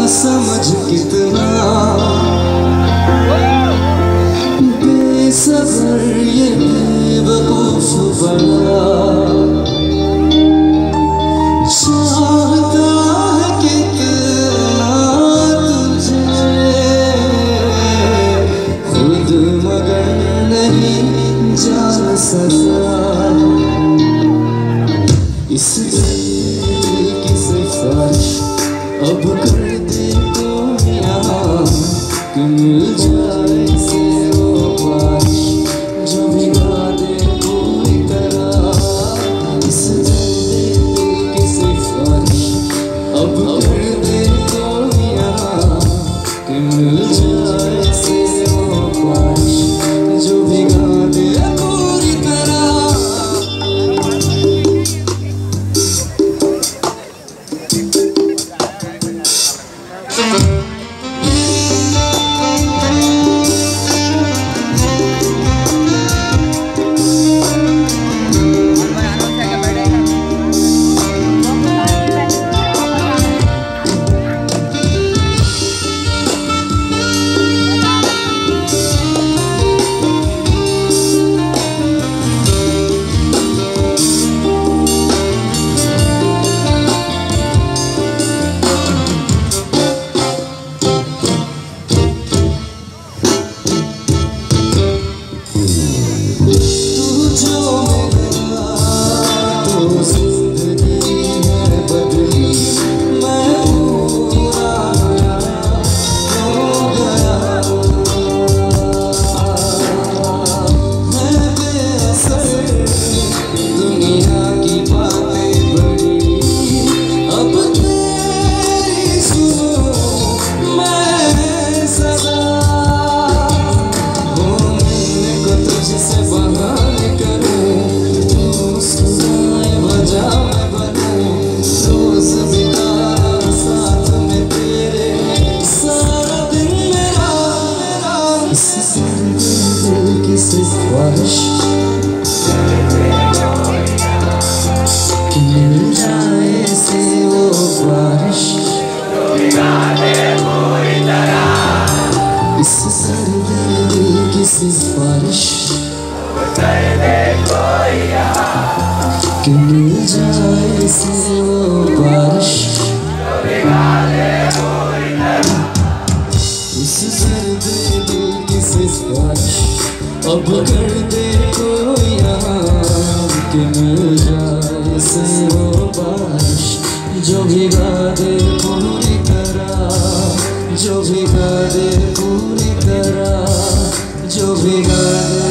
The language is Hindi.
समझ कितना बेसब्र ये बेवकूफ बना, चाहता है कितना तुझे खुद मगर नहीं जान सका। इस दिल की सिफारिश अब कर दे तो यहाँ कि मिल जाए से वो बारिश जो भिगा दे पूरी तरह। इस दिल की सिफारिश अब कर दे तो यहाँ कि मिल जाए से वो बारिश जो भिगा दे पूरी तरह। कि मिल जाए से वो बारिश इस सर्द दिल की सिफारिश अब कर दे कोई यहाँ कि मिल जाए से वो बारिश जो भिगा दे पूरी तरह, जो भिगा दे पूरी तरह, जो भिगा दे